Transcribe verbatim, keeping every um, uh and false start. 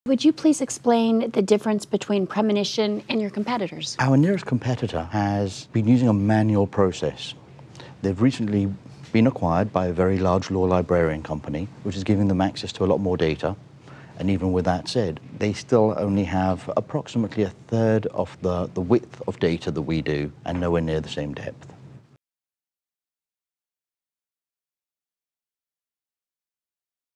Would you please explain the difference between Premonition and your competitors? Our nearest competitor has been using a manual process. They've recently been acquired by a very large law librarian company, which is giving them access to a lot more data. And even with that said, they still only have approximately a third of the, the width of data that we do and nowhere near the same depth.